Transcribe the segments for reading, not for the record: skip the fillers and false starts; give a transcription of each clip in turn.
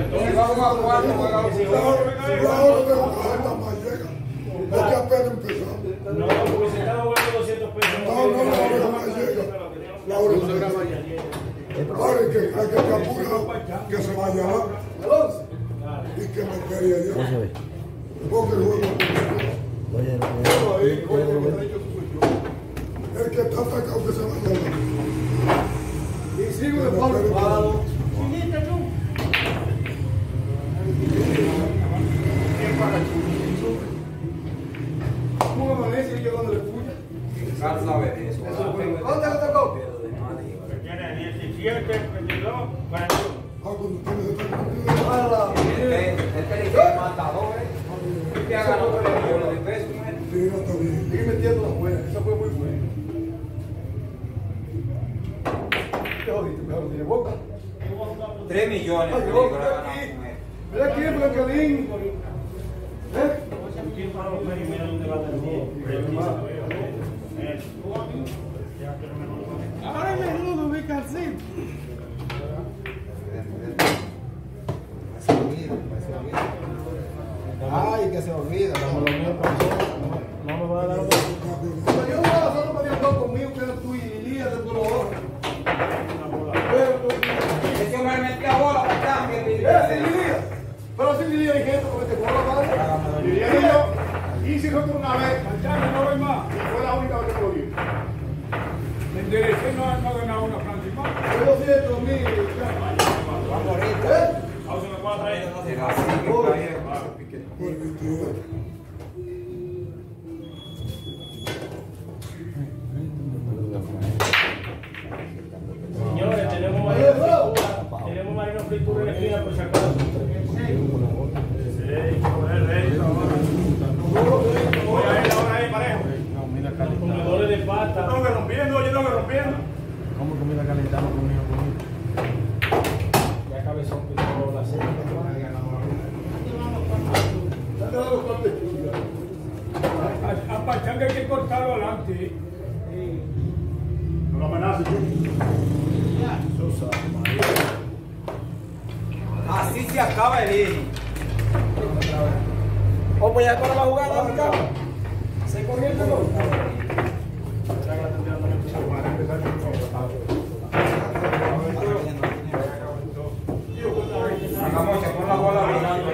Si vamos a jugar, no juega los es que apenas empezamos. No, porque se estaba jugando 200 pesos. No llega. La hora no llega. Ahora hay que apurar que se vaya y que me quede allá. Porque el juego el que está atacado que se vaya allá. Y sigo de palo. ¿Cómo amanece y yo dándole puya? Carlos sabe de eso. ¿Dónde le tocó? Tiene 17, 22, 41. El peligro matador, ¿eh? ¿Qué ha ganado por el millón de pesos? Sí, no está bien. Sigue metiendo la buena, esa fue muy buena. ¿Qué jodiste? ¿Me tiene boca? 3 millones. Ay, yo, mira aquí, Blancalín. Mira dónde va el juego. Ahora menudo mi calcín. Ay, que se olvida. No me va a dar Yo no voy a hacer un mediador conmigo, que eres tú y Elías de tu otro. Ese hombre metía bola para cambio. Elías. Pero si Elías hay gente con este bola, ¿vale? Elías hice otro una vez, mañana no voy más. Y fue la única vez que lo vi. Me enderecé, no ha ganado una Francia más. Fue 200.000. Vamos ahorita. Ahora se me va a traer. Por 28. Señores, tenemos marino fritura en la esquina por si acaso. Voy a ver ahora ahí parejo. Los comedores de pasta. Tengo que rompiendo, yo tengo que rompiendo. ¿Cómo comida calentada conmigo? Ya cabezón pidió la cena. A Pachanga hay que cortarlo adelante. No lo amenaces, Así se acaba el inning. Oh, pues ya para la jugada, Ricardo. Se corrió el reloj. Vamos a poner la bola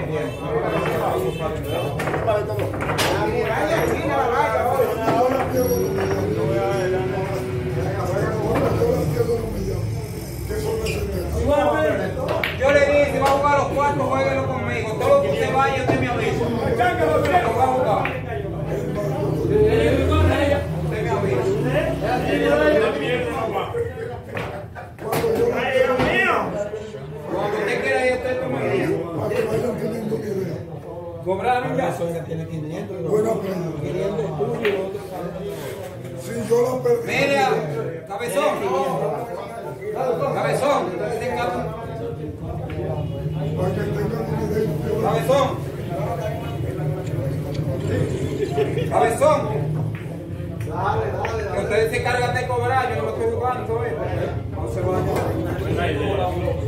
yo le dije, si va a jugar los cuartos, jueguelo conmigo. Todo lo que usted vaya, usted me avisa. Lo va a jugar. Usted me avisa. Cuando usted quiera ir, usted me avisa. ¿Cobraron ya? Tiene 500. Buena pena. 500 tuyos. Si yo la perdí. Mira, cabezón. Cabezón. Para que tengan una idea. Cabezón. Cabezón. Que ustedes se cargan de cobrar, yo no lo estoy jugando todavía. No se vaya.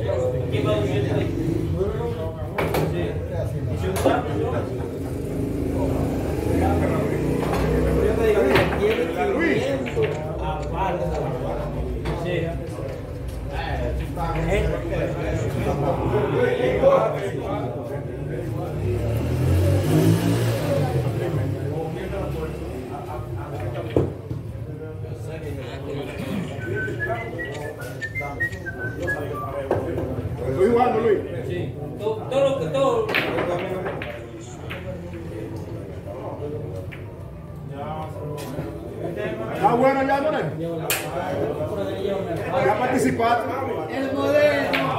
Estoy jugando, Luis. Sí. Todo. ¿Está bueno ya, Moreno? ¿Ya participaste? El Moreno.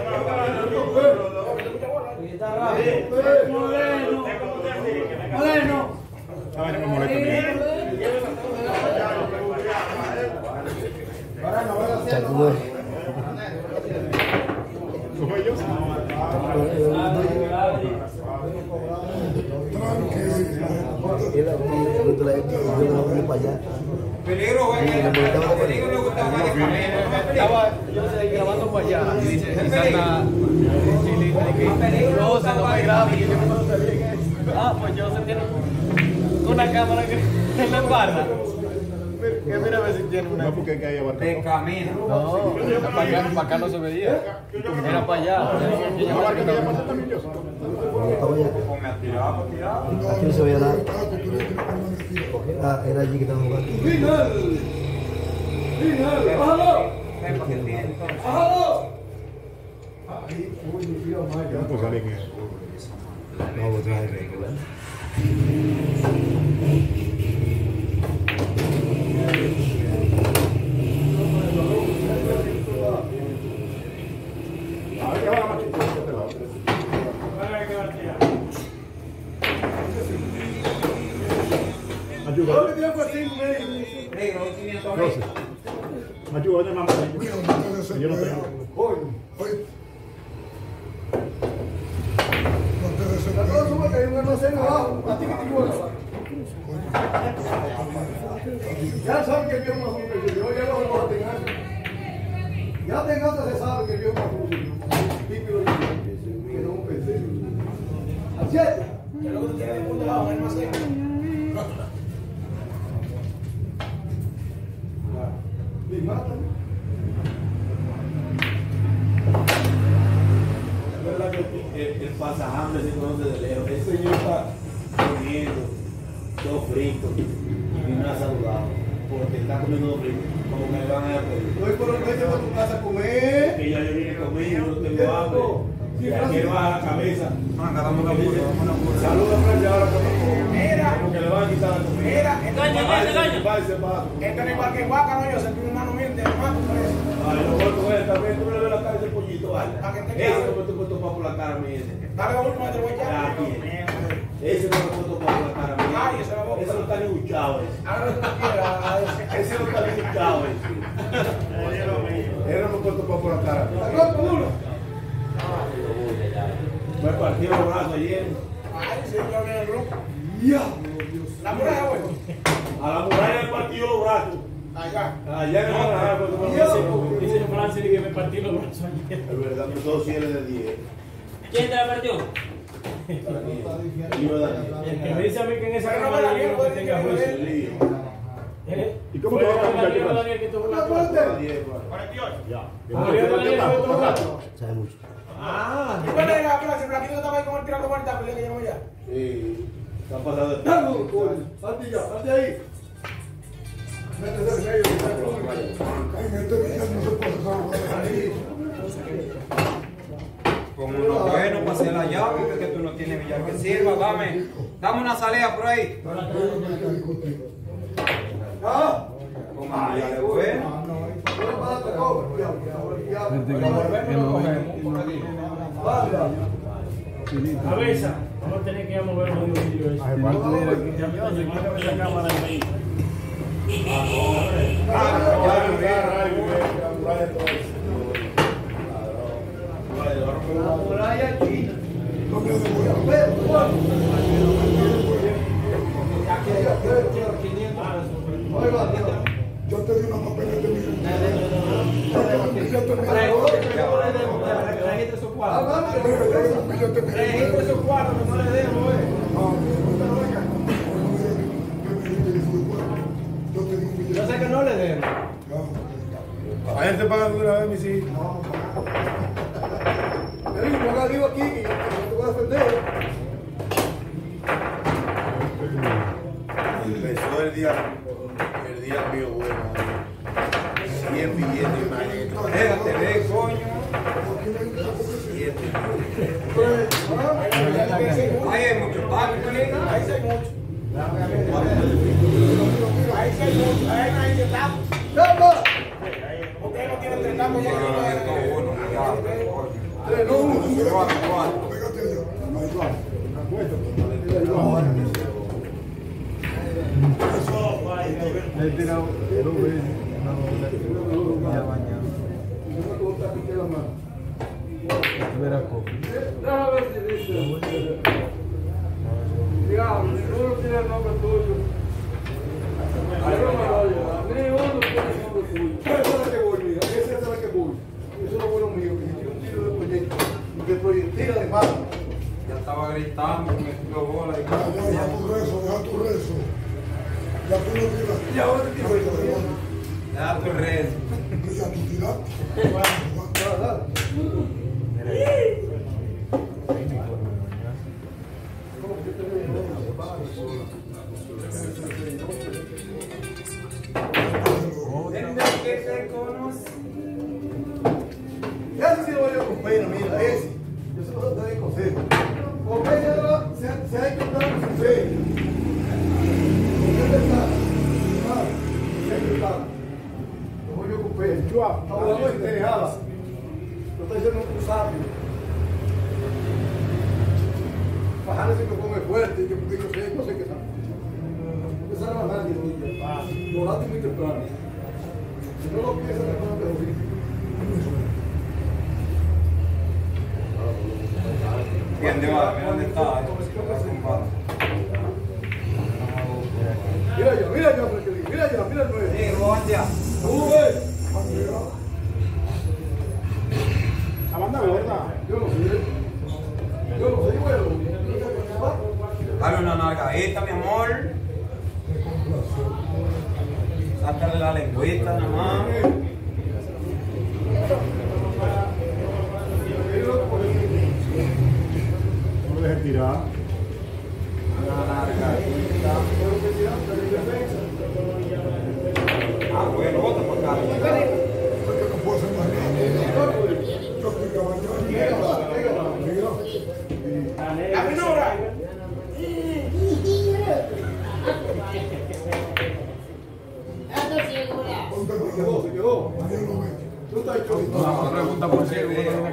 Moreno. ¿Sabes que me molesta bien? ¿Soy yo? Y la para allá. Peligro, güey. Peligro le gustaba más que Camino. Estaba yo grabando para allá y dice, y salta Chilita y que no, se no me graba y yo no sabía que pues yo se tiene una cámara que en la espalda. Que mira a ver si tiene una. No, porque hay que ir abajo. De Camino. No, para acá no se veía. Era para allá. Aquí no se veía nada. Era allí que estaban jugando. ¡Bájalo! Ayúdame, mamá. Yo no tengo. Hoy. No te desesperes. Hay un almacén abajo. A ti que te igual. Ya saben que yo no soy yo ya lo voy a tener. Ya tengo se sabe que yo no soy que no pensé. Así es. Que lo que tiene de punto abajo, almacén. Y matan. Es verdad que el pasajambre se conoce de lejos. Ese señor está comiendo dos fritos y una saludable. Porque está comiendo dos fritos. Como que le van a dar por Hoy por el medio de tu casa a comer. que ya yo vine a comer, yo no tengo hambre. Ya quiero bajar la cabeza. Saluda a Fran y ahora como que le van a quitar la comida. Mira, entonces, Esto ni para que guaca, no, yo sentí un mano bien de mato por eso. ay, lo corto es, también tú le ves la cara de ese pollito, ¿vale? Para que te Ese cabe. no me tocó topar por la cara a mí ese. Dale uno, me te voy a Ya, bien. Ese no me tocó topar por la cara a mí. Ay, ese la boca. Ese no está ni buchado ese. Haga lo que tú quieras. Ese no está ni buchado ese. Él no me tocó topar por la cara. Me partió los brazos ayer. Ay, sí, yo vi el grupo. Ya. La muralla, güey. A la muralla le partió los brazos. Allá. Allá en la muralla. Dice Francis que me partí los brazos ayer. Es verdad, que todos cieles de 10. ¿Quién te la partió? Lío Daniel. El que me dice a mí que en esa Pero no cámara me la yo vi, no pues, tenga que me juicio. Lío. ¿Y cómo te va a cambiar tu brazo? Daniel, que tú A 10, pues. 48. Sabe mucho. Ah, ¿Y cuál era la clase? El Blanquito estaba ahí como tirando vueltas, pero que llamó ya. sí. Se ha pasado de Salte ahí. Métese en medio. En este día no se puede saber. Como uno bueno para hacer la llave, que tú no tienes billar que sirva, dame una salida por ahí. Con un billar bueno. Cabeza. Vamos a tener que ir a mover un vídeo ese. Esa cámara ahí. No me devuelvo. Yo te di una papeleta de mi. Registre su cuadro. Registre Registre su cuadro, que no le debo, Yo sé que no le debo. La gente paga una vez, mis hijos. Yo digo aquí que yo te voy a defender. Empezó el día mío bueno. 100 billetes y más. Déjate ver, coño. Ahí hay mucho taco, colega. Ahí sí hay mucho. Ahí sí hay mucho. Ahí no hay que tapo. Usted no tiene tres tapos ya que no hay. Pégate allá. Le he tirado dos veces. Ya bañado. Verá cómo. Déjame ver si dice. Diablo, ninguno tiene el nombre tuyo. Ahí no me lo oye. Esa es la que voy, mira. Esa es la que voy. Eso es lo bueno mío. Que yo un tiro de proyecto. De proyectil además. Ya estaba gritando, me tiró bola y Deja tu rezo, deja tu rezo. Ya tú no tiras. Y ahora te tiro esto. ya tu red. Ya tú tiraste. Desde que te conocí. Ya se lo yo con pena, mira, ese. Yo se lo doy consejo. Porque ella se ha encontrado con su fe. ¿Dónde está? ¿Dónde está? Lo voy yo con pena. Está hablando de interejada. Lo está diciendo un sabio. Bajarse que come fuerte, yo sé que está. No se a nadie, lo late muy temprano. Si no lo piensas, no te lo digo. Bien, de va, mira dónde está. Mira ya, mira el 9. Sí, ¿cómo vas ya? Sube. La banda gorda. Yo no sé, bueno. Dale una nalgadita, mi amor. Sácale la lengüita nada más. No lo dejes tirar. Una nalgadita. Ah, bueno, bota para acá. No puedo ser más grande. Yo estoy caballero. ¡La menora! Se quedó. Mañana lo ve. Tú estás hecho. Una pregunta por ciego.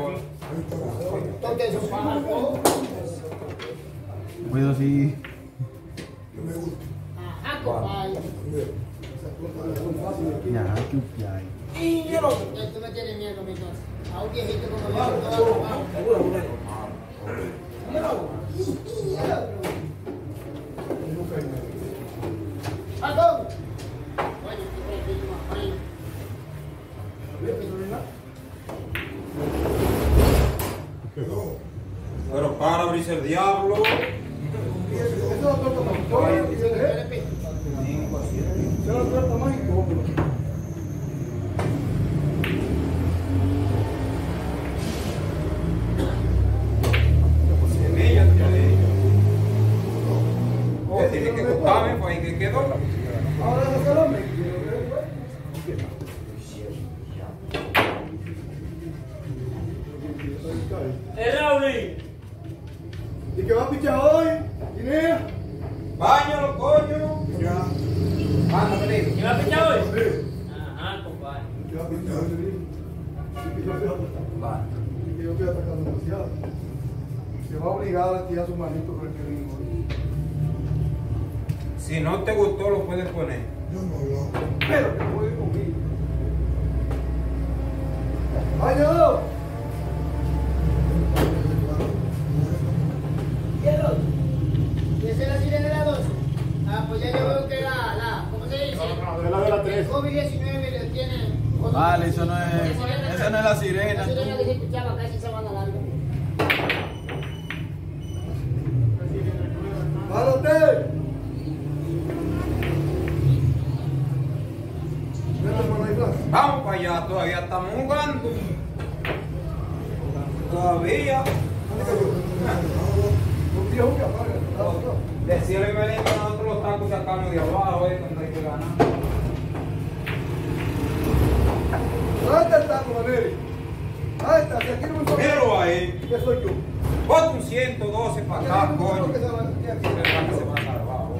Puedo sí. No me gusta. Ya, que ya hay. Tú me tienes miedo, mi cosa. A un viejito como yo. ¡Perdón! Oye, qué tranquilo, más frío. Quedó. Pero para abrirse el diablo. Eso lo trata más incómodo. Se lo trata más incómodo. Semilla, oh, tiene que gustarme, pues ahí que quedó. Ahora no se lo me. Raúl! ¿Y qué va a pichar hoy? Guinea. Báñalo, coño. Ya. Anda, Felipe. ¿Qué va a pichar hoy? Sí. Ajá, compadre. ¿Qué va a pichar hoy? Sí, que yo estoy atacando. Va. Que yo estoy atacando demasiado. Se va a obligar a tirar su manito con el que vino hoy. Si no te gustó, lo puedes poner. Yo no hablo. Pero que juegue conmigo. ¡Vaya! ¿Y esa es la sirena de la 2? Ah, pues ya yo veo que ¿cómo se dice? De la de la 3. El COVID-19 le tiene... Vale, eso no es la sirena. La sirena que se escuchaba casi se van a larga. ¡Párate! Vamos para allá, todavía estamos jugando. Todavía. Un viejo que apaga. Decirle Belén que nosotros los tacos sacamos de abajo, cuando hay que ganar. ¿Dónde está, Maneri? Ahí está, si aquí no me toca. Míralo ahí. ¿Qué soy yo? Bota un 112 para acá, coño. Que se va aquí. Se va a salvar ahora.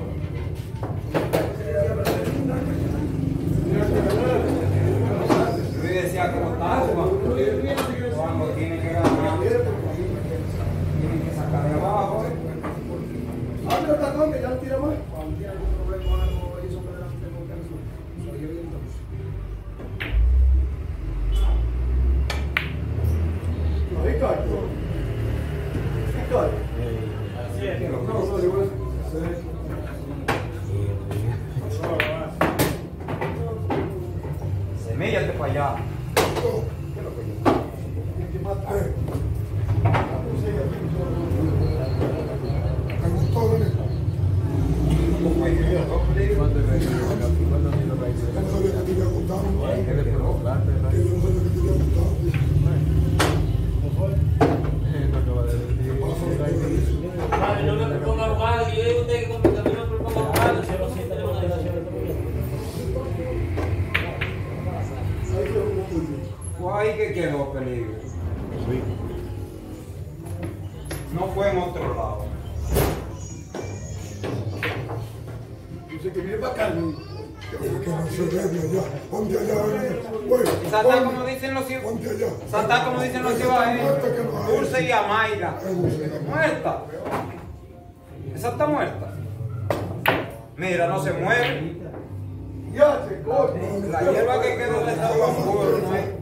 Yo decía que los tacos, cuando tienen que ganar, tienen que sacar de abajo. Abre el tacón que ya no tira más. Ahí cae. Ahí cae. Así es. No, no, digo eso. Sí. Méllate para allá. ¿Te gustó, Dani? Yo no sabía que te había gustado. Que yo no sabía que te había gustado. No me propongo abogado, yo digo usted que como también me propongo abogado, se lo sienta de una Fue ahí que quedó peligro. No fue en otro lado. Dice que viene para acá. Que no se debe allá. Ponte allá. Santa como dicen los Ponte allá. Santa como dicen los ciudadanos. Dulce y amarga. Muerta. Esa está muerta. Mira, no se mueve. La hierba que quedó le está oscuro, ¿no hay?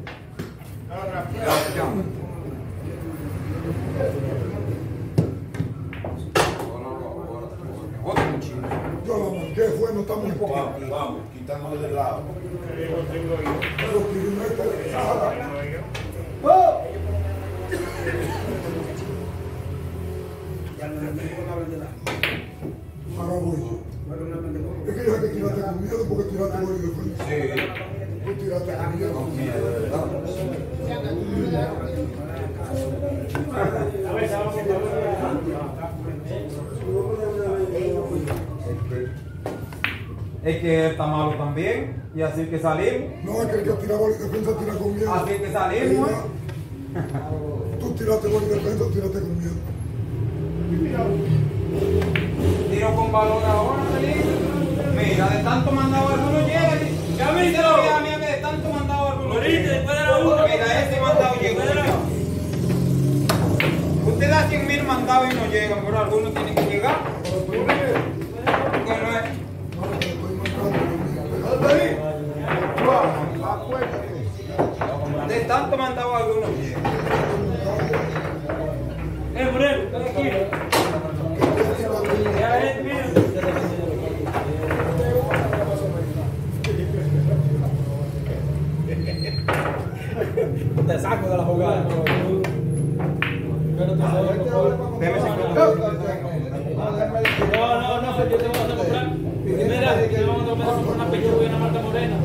Yo la marqué, fue, no estamos en poco. Vamos, quitándole del lado. Pero primero ahora voy. Es que ya que tiraste con miedo porque tiraste con miedo. Sí. Tú tiraste con miedo. Es que está malo también. Y así que salimos. No, es que el que tira gol y defensa tira con miedo. Así que salimos. Tú tiraste gol y defensa, tiraste con miedo. Tiro con balón ahora, feliz. Mira, de tanto mandado alguno llega. Ya me dice la vida mía que de tanto mandado alguno llega. Mira, ese mandado llegó. Usted da 100.000 mandados y no llegan, pero algunos tienen que llegar. Porque no es. De tanto mandado algunos llegan. Moreno, está aquí. Ya es, mira. Te saco de la jugada. No, yo te voy a comprar. Mira, te vamos a comprar una pechuga y una marca morena.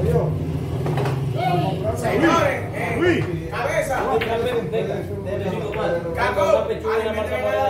Señores, cabeza. Caco, Una pechuga y una marca morena.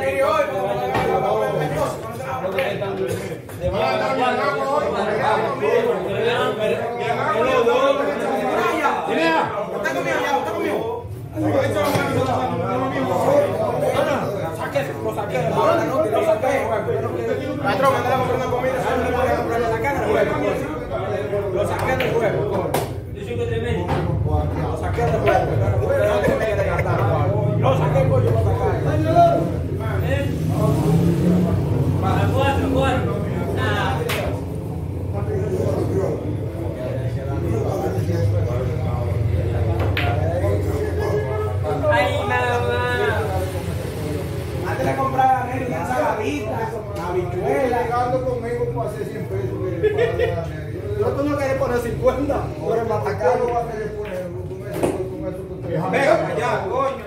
Patrón, anda a comprar una comida, ¿sabes? No puede comprarle la cara, lo saqué del juego. Yo soy de México. Lo saqué del juego. No te me quieres gastar. Lo saqué, pollo, lo saqué. A cuatro. Nada. Ay, nada más. Antes de comprar a Neri, una saladita, habichuela. Llegando conmigo para hacer 100 pesos. No, tú no quieres poner 50, tú eres más atacado. Venga, allá, coño.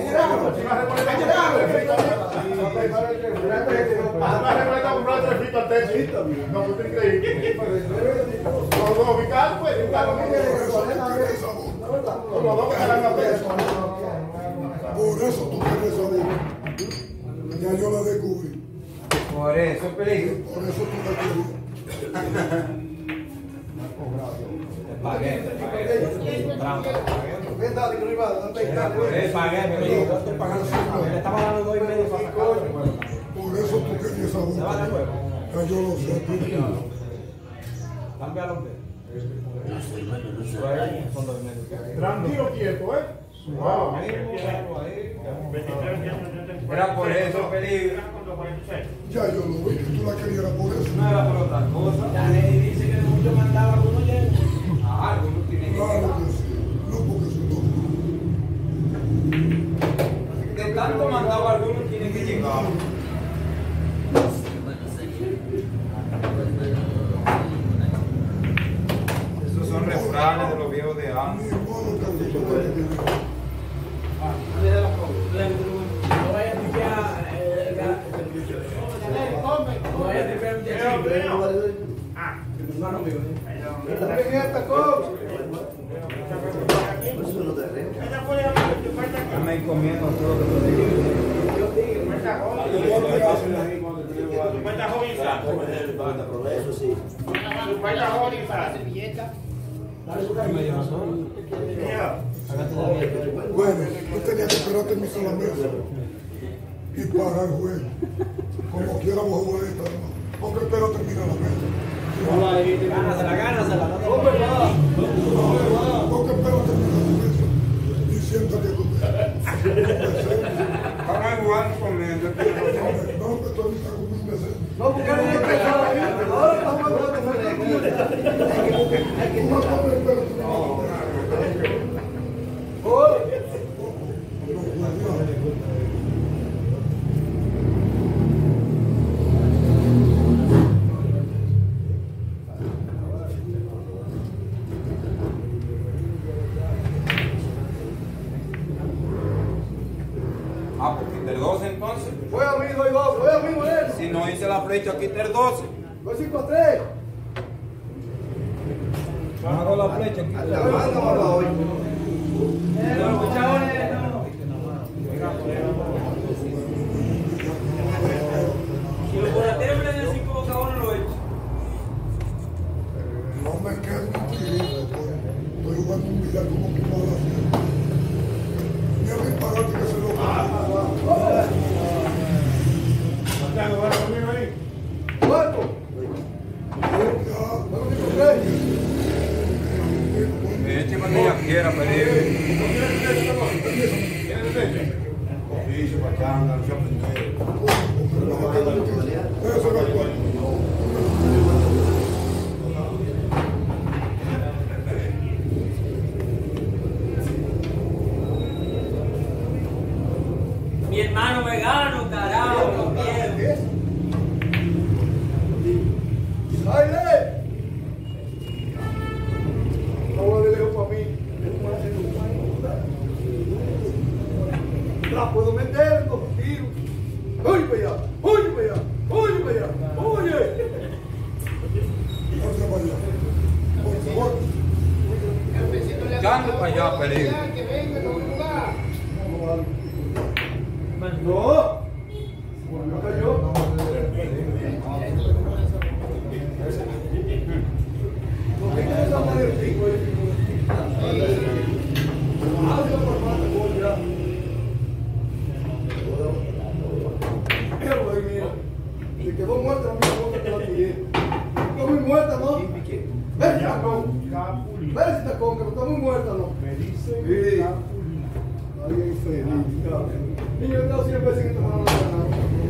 Por eso tú quieres saber. Ya yo la descubrí. Por eso, peligro. Por eso tú la querías. Pagué. Estaba dando 2,5 para sacar. Por eso tú querías saber. Ya yo lo sé. Tranquilo, quieto, ¿eh? Era por eso, peligro. Ya yo lo vi que tú la querías por eso. No era por otra cosa. Ya Neri dice que mucho mandaba algunos llenos. Ah, algunos tienen que Claro llegar. que sí. No porque soy loco. De tanto mandado algunos tienen que llegar. Esos son refranes de los viejos de antes. Están ahí comiendo todo lo que Bueno, yo tenía que esperar terminar la mesa y parar el juego. Como quiera vos jugar esta, ¿no? Porque espero terminar la mesa. Gánasela. Porque espero terminar la mesa y siéntate conmigo. van a jugar comiendo. No, que tú ahorita como un mesero. No, porque no empezaba bien. Ahora estamos hablando de Ah, pues quita el 12 entonces. voy a mí, doy dos. Voy a mí, Moreno. Si no hice la flecha, quita el 12. 2-5-3. Hago la flecha, quita el 12. Si los borateros me le dan 5 bocabones, lo he hecho. No me quedo tranquilo, estoy jugando un billar como que no lo hacía. Ni a mí parate que se lo Cuerpo. Eche cuando ella quiera, peligro. Eso era el cuarto. Mi hermano vegano, carajo, no pierdo. ¡Aire! No voy a dejar para mí. La puedo meter con tiro. ¡Oye para allá! ¡Oye para allá! ¡Oye para allá! ¡Oye! No se vaya. Por favor. Echando para allá, peligro. Que venga, no jugar. ¡No! ¿No cayó? ¿Por qué quieres llamar el pico? Hazlo por más de ya. Pero, mira, se quedó muerta la misma boca que la tiré. Está muy muerta, ¿no? Ven, tacón. Ven ese tacón, que no está muy muerta, ¿no? Me dice. Sí. Alguien feliz. Niño, he estado 100 veces en esta mano de ganar.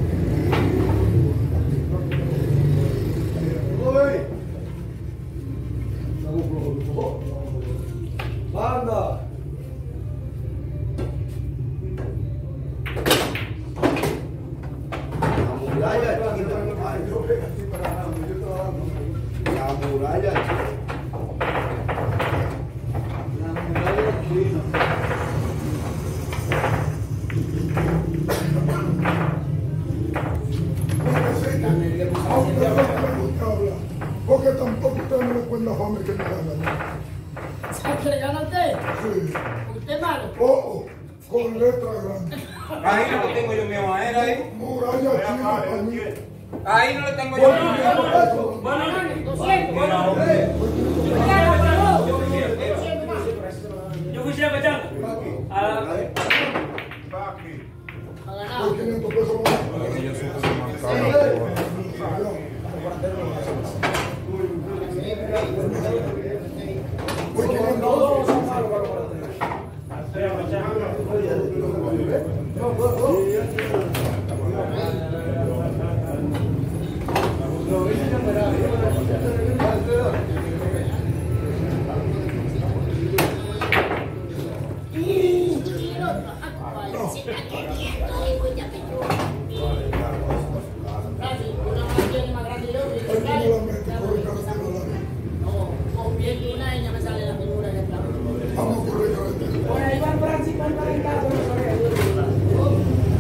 ¿No ves? Estamos flojos. ¡Banda! La muralla chica. La muralla chica. Porque tampoco usted no le cuenta fama que me gana. ¿Sabes que le gana a usted? Sí. ¿Usted es malo? Oh, con letra grande. Ahí no le tengo yo miedo a él ahí. Muralla china para mí. Ahí no le tengo yo miedo. Yo fui siempre echando. Por 500 pesos más. Porque yo soy un mancado. Por 500 pesos. Vamos a correr carretera. Por ahí va Francis con 40 euros.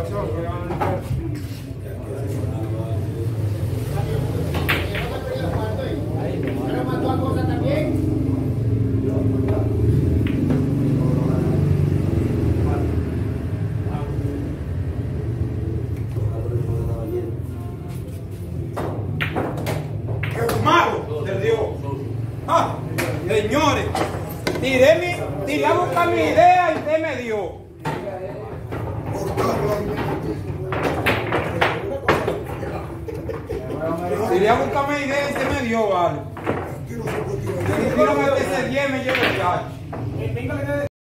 Pero mató a Cosa también. Malo, perdió. Ah, señores, tiré a buscar mi idea y usted me dio. Tiré a buscar mi idea y usted me dio, vale. Si tiro me ese 10 me llevo el chacho.